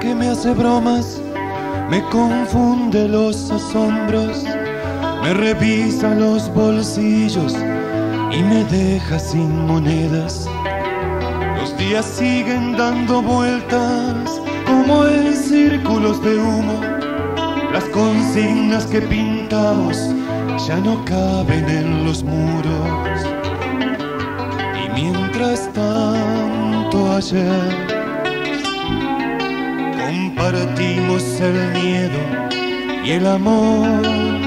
que me hace bromas, me confunde los asombros, me revisa los bolsillos y me deja sin monedas. Los días siguen dando vueltas como en círculos de humo. Las consignas que pintamos ya no caben en los muros. Y mientras tanto ayer compartimos el miedo y el amor,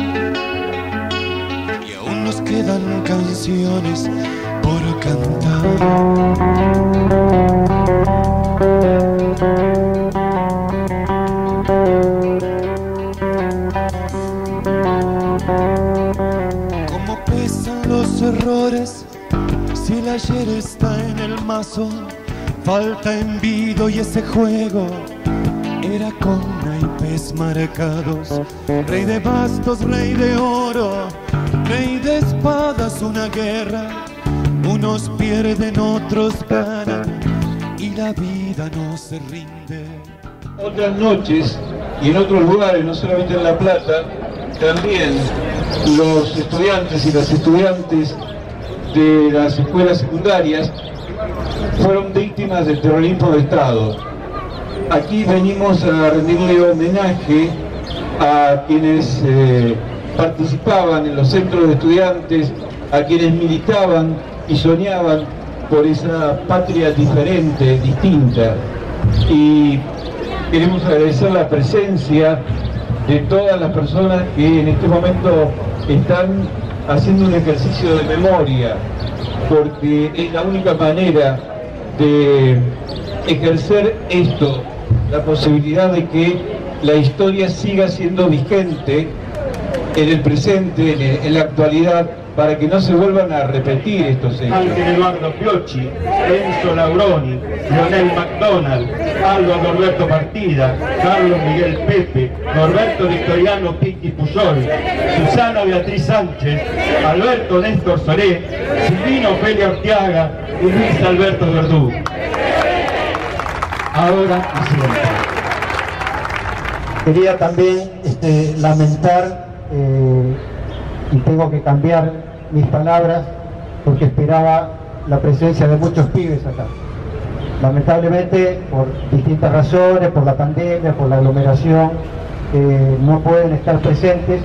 y aún nos quedan canciones por cantar. Cómo pesan los errores si el ayer está en el mazo. Falta envido y ese juego era con naipes marcados. Rey de bastos, rey de oro, rey de espadas, una guerra. Unos pierden, otros ganan y la vida no se rinde. Otras noches y en otros lugares, no solamente en La Plata, también los estudiantes y las estudiantes de las escuelas secundarias fueron víctimas del terrorismo de Estado. Aquí venimos a rendirle homenaje a quienes participaban en los centros de estudiantes, a quienes militaban y soñaban por esa patria diferente, distinta. Y queremos agradecer la presencia de todas las personas que en este momento están haciendo un ejercicio de memoria, porque es la única manera de ejercer esto, la posibilidad de que la historia siga siendo vigente en el presente, en la actualidad, para que no se vuelvan a repetir estos hechos. Ángel Eduardo Piocci, Enzo Lauroni, Lionel McDonald, Aldo Norberto Partida, Carlos Miguel Pepe, Norberto Victoriano Piqui Puyol, Susana Beatriz Sánchez, Alberto Néstor Solé, Silvino Ofelia Orteaga y Luis Alberto Verdú. Ahora y siempre. Quería también lamentar, y tengo que cambiar mis palabras porque esperaba la presencia de muchos pibes acá. Lamentablemente, por distintas razones, por la pandemia, por la aglomeración, no pueden estar presentes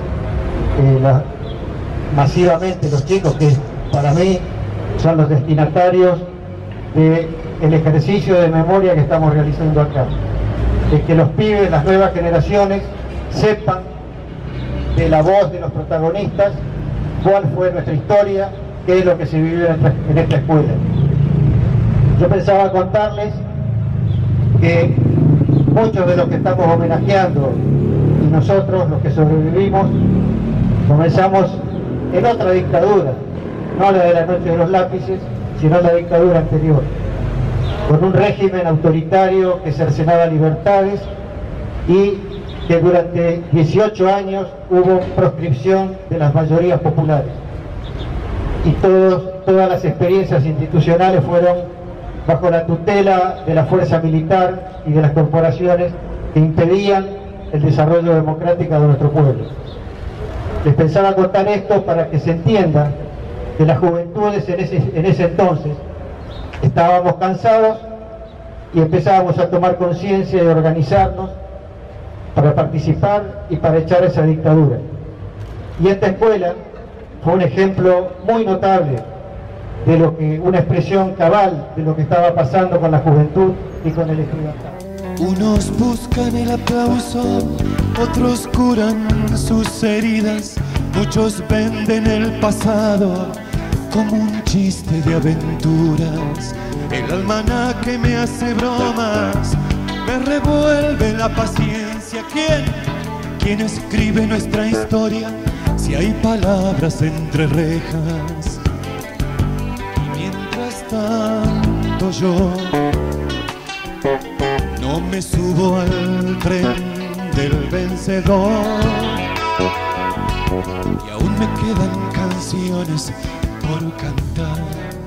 masivamente los chicos, que para mí son los destinatarios del ejercicio de memoria que estamos realizando acá. Es que los pibes, las nuevas generaciones, sepan de la voz de los protagonistas, cuál fue nuestra historia, qué es lo que se vivió en esta escuela. Yo pensaba contarles que muchos de los que estamos homenajeando y nosotros, los que sobrevivimos, comenzamos en otra dictadura, no la de la noche de los lápices, sino la dictadura anterior, con un régimen autoritario que cercenaba libertades y que durante 18 años hubo proscripción de las mayorías populares. Y todas las experiencias institucionales fueron bajo la tutela de la fuerza militar y de las corporaciones que impedían el desarrollo democrático de nuestro pueblo. Les pensaba contar esto para que se entienda que las juventudes en ese entonces estábamos cansados y empezábamos a tomar conciencia y a organizarnos para participar y para echar esa dictadura. Y esta escuela fue un ejemplo muy notable de lo que, una expresión cabal de lo que estaba pasando con la juventud y con el estudiantado. Unos buscan el aplauso, otros curan sus heridas, muchos venden el pasado como un chiste de aventuras. El almanaque me hace bromas, me revuelve la paciencia. ¿Quién escribe nuestra historia si hay palabras entre rejas? Y mientras tanto yo no me subo al tren del vencedor, y aún me quedan canciones por cantar.